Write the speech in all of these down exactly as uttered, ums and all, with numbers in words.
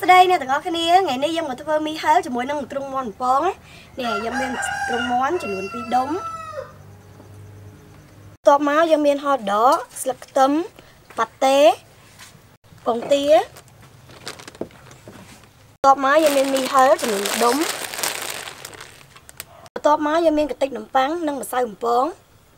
đây nè, tụi con kia ngày nay dân mà tôi mi hết cho mỗi năm trung món bón nè, dân miền trung món chỉ luôn bị đống to máu dân miền họ đỏ sặc tấm bát té bông tía to máu dân miền mi hết cho mình đống to máu dân miền cái tích nấm páng nâng mà sao nấm bón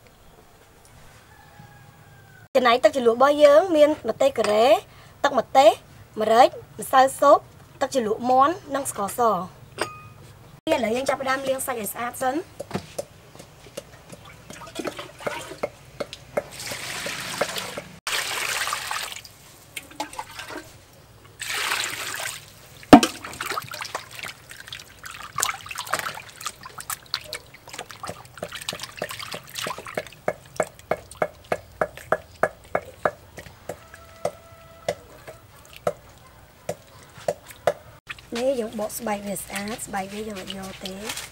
cái này tắc chỉ lụa bao giờ miền mà tê cà ré tắc mà té mà rết mà sao sốt tắc chỉ lụa món nâng sò sò đây là dân chắp đam liên sạch để sát sấn này dùng bộ bài về sát bài về rồi vô té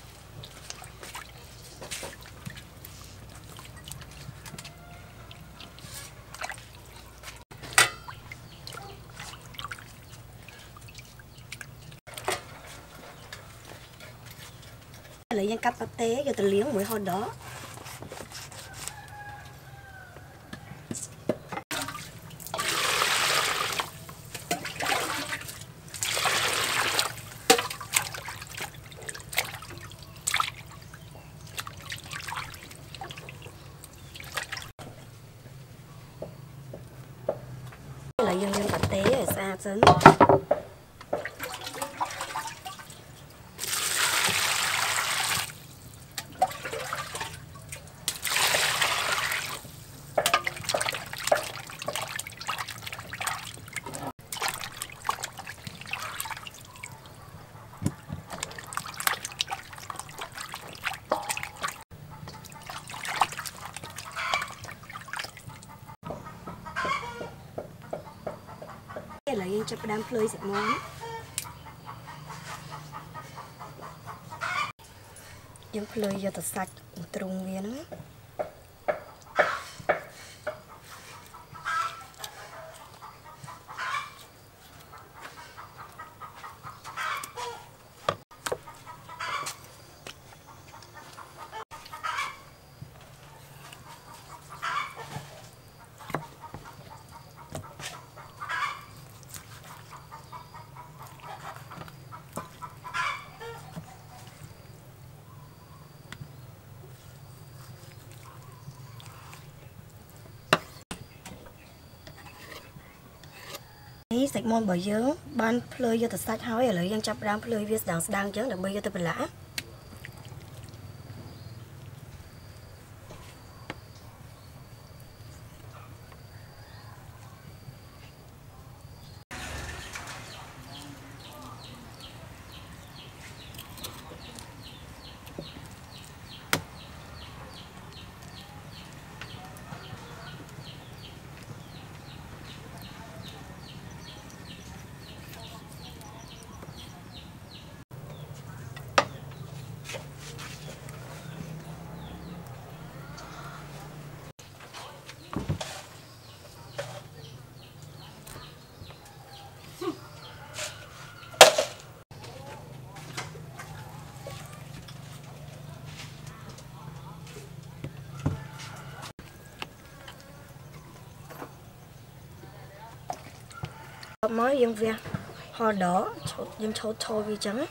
lấy những cặp té cho từ liếng mũi hòn đó là dân dân bạch té ở xa sấn là dân cho đám phơi sạch món dân phơi cho thật sạch trùng viên sạch môn bởi dướng ban phơi cho thật sạch hói ở lấy dân chắp đám phơi viết đằng đang chướng được bây giờ tôi phải lã mới dân viên hoa đỏ dân thô thô vi trắng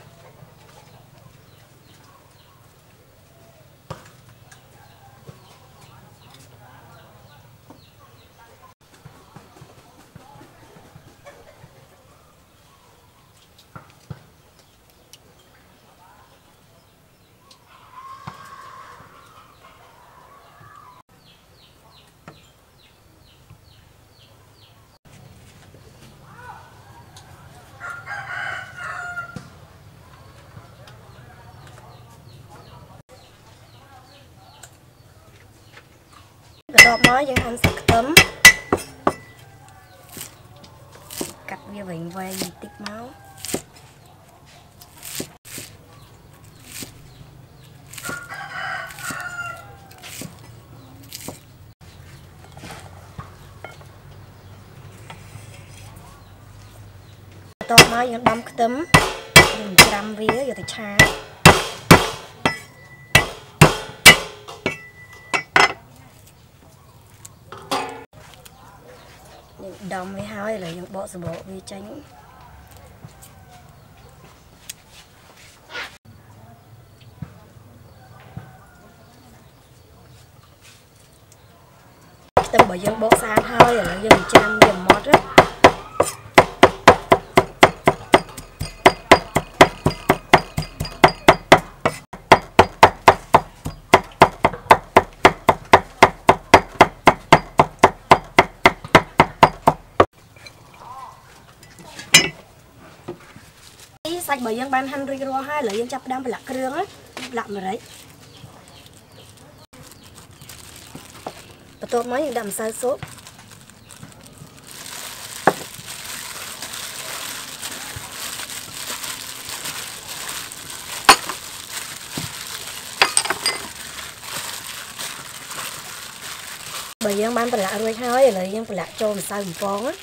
đọt mới dân ăn sạch tấm cắt bia vịnh về tích máu តមកយើងដាំខ្ទឹមយើងច្រាំវាយកទៅឆាយើងដាំវាហើយឥឡូវយើងបកសម្បកវាចេញខ្ទឹមបើយើងបកស្អាតហើយឥឡូវយើងច្រាំវាម៉ត់ណាសាច់បើយើងបានហាន់រួចរាល់ហើយឥឡូវយើងចាប់ផ្ដើមប្រឡាក់គ្រឿងណាប្រឡាក់ម្រេចបន្ទាប់មកយើងដាក់ម្សៅស៊ុបបើយើងបានប្រឡាក់រួចហើយឥឡូវយើងប្រឡាក់ចូលម្សៅបំពងណា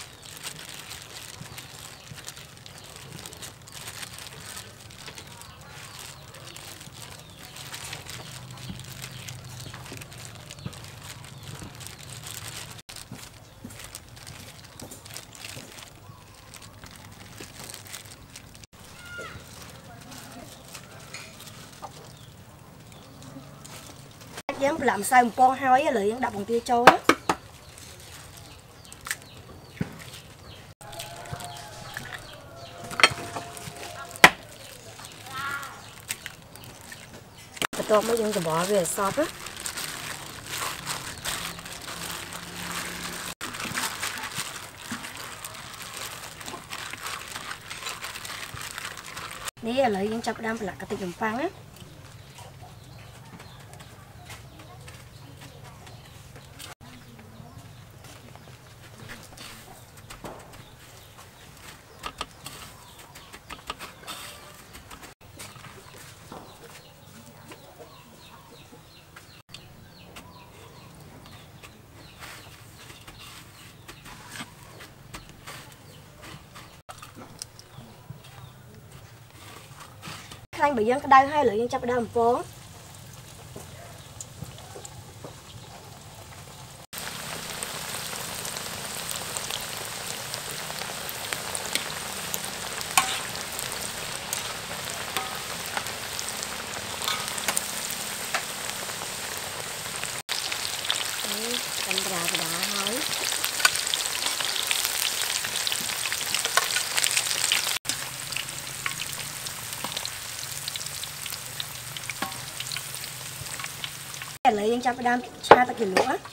យើងប្រឡាក់ម្សៅបំពងហើយឥឡូវយើងដាក់បង្គាចូលណាបន្ទាប់មកយើងច្របល់វាឲ្យសព្វណានេះឥឡូវយើងចាប់ផ្ដើមប្រឡាក់កាតិចនំប៉័ងណាខ្លាញ់បើយើងក្តៅហើយឥឡូវយើងចាប់ផ្ដើមបំពងកាន់ក្រាបដាហើយឥឡូវយើងចាប់ផ្ដើមឆាទឹកជ្រលក់ណា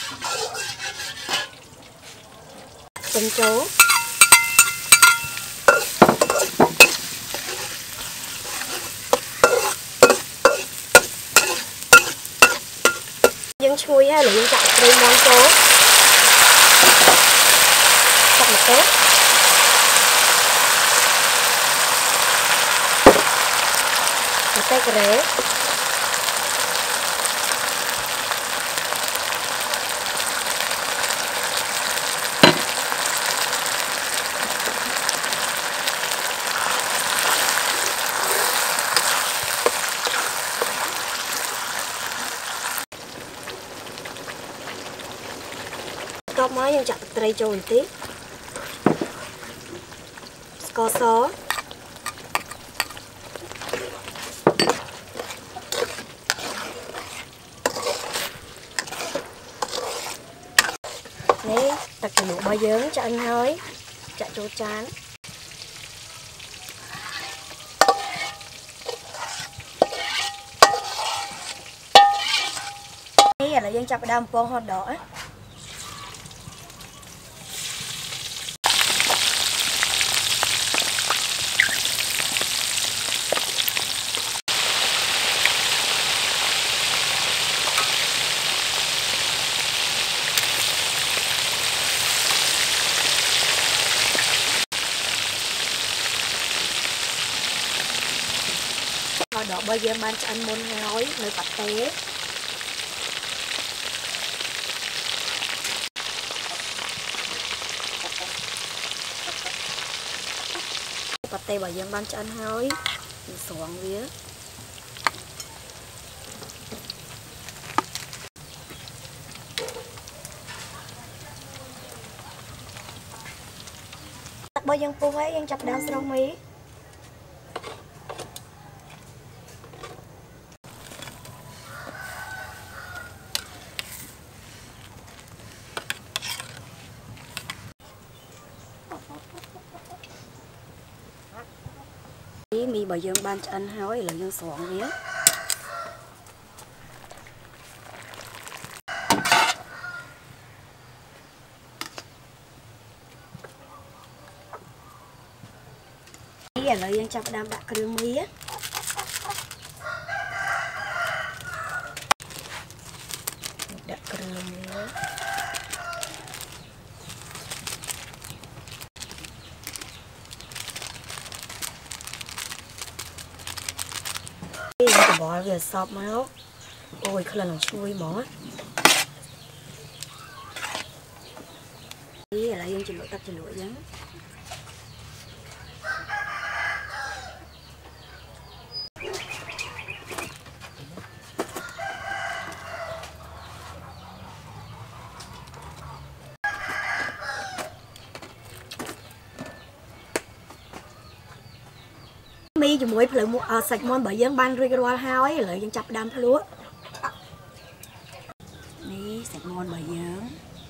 ចិញ្ចូលយើងឈ្ងុយហើយឥឡូវយើងចាក់ត្រីមាន់ចូលចាក់ម្ទេសម្ទេសការ៉េតបមកយើងចាក់ទឹកត្រីចូលបន្តិចស្ករសនេះទឹកជ្រលក់របស់យើងឆ្អិនហើយចាក់ចូលចាននេះឥឡូវយើងចាប់ផ្ដើមបំពងហត់ដកណាដករបស់យើងបានឆ្អិនមុនហើយនៅប៉ាតេ bát tê bởi dân ban cho ăn hơi xuống vía bởi dân phu ấy dân chập đam sông mí mi bởi dân ban cho ăn hơi là dân xuống vía là lời dân chập đam đặt cái mía đặt cái mía cái bỏ về sọp máu ôi không là lòng chui mỏ đây là dân chỉ lụa tập chỉ lụa dân mi cho muối lợi mua sạch món bởi dân ban riêng qua hao ấy lợi dân chập đam lúa mi sạch món bởi dân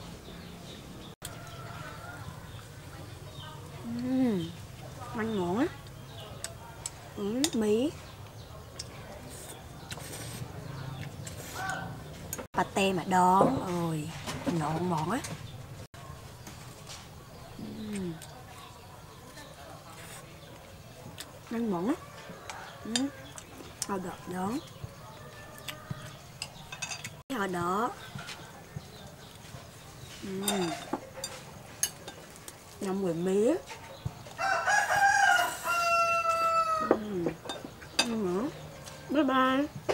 uhm, ăn ngon á uhm, mí bà tê mà đón ôi ngon món á uhm. Ăn mỏng á ừ. Họ đỏ đó họ đỏ ừ. Ngâm mười mía ừ. Bye bye.